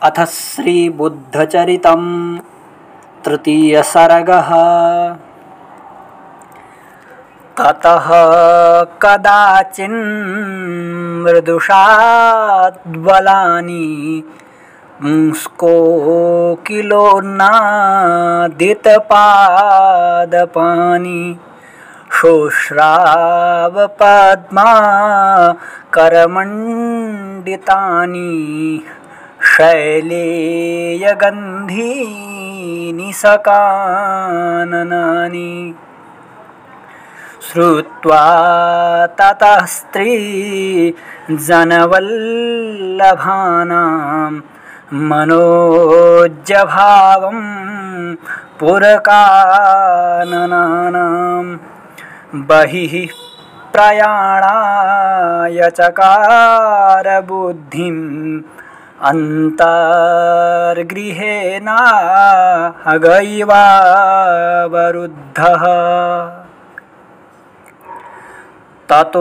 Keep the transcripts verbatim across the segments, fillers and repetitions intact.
अथ श्रीबुद्धचरितं तृतीयसर्गः। ततः कदाचिन्मृदुषाद्बलानि पुंस्कोकिलोन्नादितपादपानि शुश्रावपद्मा करमण्डितानि शैलेयगन्धीनि सकाननानि। श्रुत्वा ततः स्त्रीजनवल्लभानां मनोज्जभावं पुरकाननानां बहिः प्रयाणाय चकार बुद्धिम् अन्तर्गृहेनागैवावरुद्धः। ततो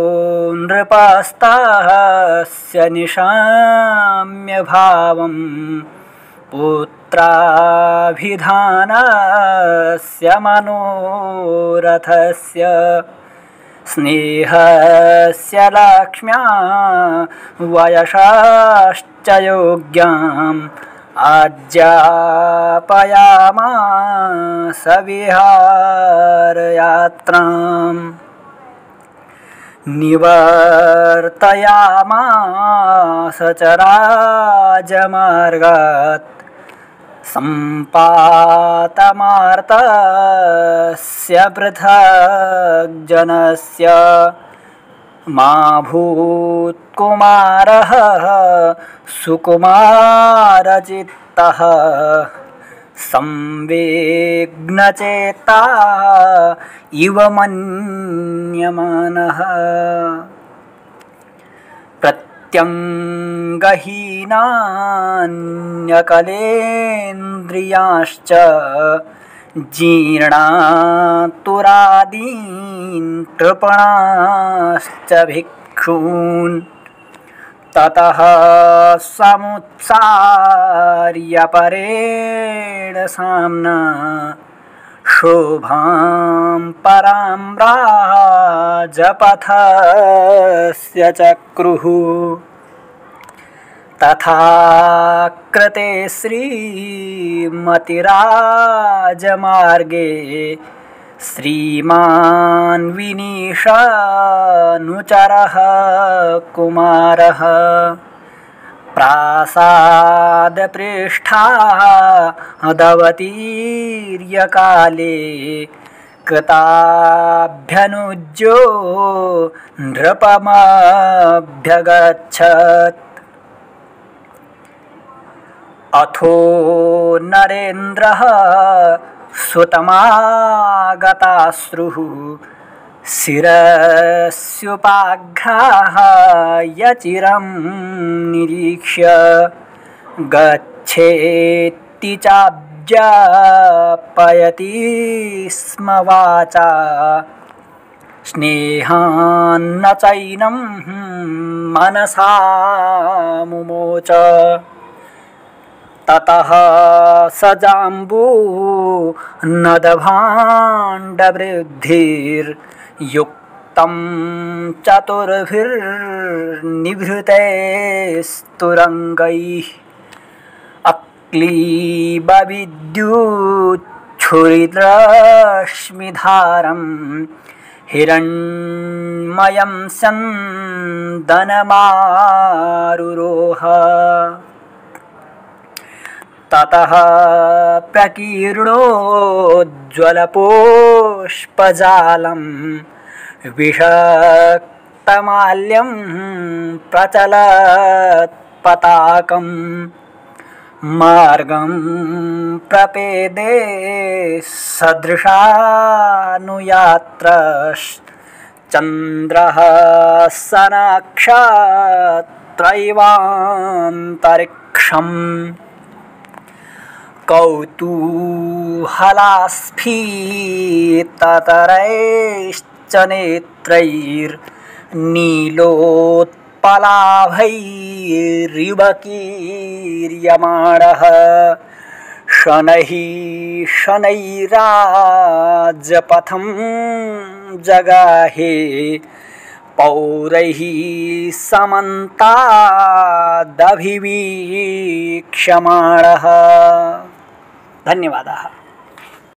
नृपस्तस्य निशाम्य भावं पुत्राभिधानस्य मनोरथस्य स्नेहस्य लक्ष्म्या वयसाश्च योग्याम् आज्ञापयामास विहारयात्राम्। निवर्तयामास च राजमार्गात् सम्पातमार्तस्य पृथग्जनस्य मा भूत्कुमारः सुकुमारचित्तः संवेग्नचेता इव मन्यमानः। प्रत्यङ्गहीनान्यकलेन्द्रियाश्च जीर्णातुरादीन् कृपणाश्च भिक्षून् ततः समुत्सार्य परेण साम्ना शोभां परां राजपथस्य चक्रुः। तथा कृते श्रीमतिराजमार्गे श्रीमान् विनीशानुचरः कुमारः प्रासादपृष्ठादवतीर्य काले कृताभ्यनुज्यो नृपमभ्यगच्छत्। अथो नरेन्द्रः सुतमागताश्रुः शिरस्युपाघ्राय चिरं निरीक्ष्य गच्छेत्ति चाब्जापयति स्म वाचा स्नेहान्न चैनं मनसा मुमोच। ततः स जाम्बूनदभाण्डवृद्धिर्युक्तं चतुर्भिर्निभृतैस्तुरङ्गैः अक्लीबविद्युच्छुरितरश्मिधारं हिरण्मयं स्यन्दनमारुरोह। ततः प्रकीर्णोज्ज्वलपुष्पजालं विषक्तमाल्यं प्रचलत्पताकं मार्गं प्रपेदे सदृशानुयात्रश्चन्द्रः सनक्षत्रैवान्तरिक्षम्। कौतूहलास्फीततरैश्च नेत्रैर्नीलोत्पलाभैः शनैरिवकीर्यमाणः शनैः शनैराजपथं जगाहे पौरैः समन्तादभिवीक्ष्यमाणः। धन्यवादाः।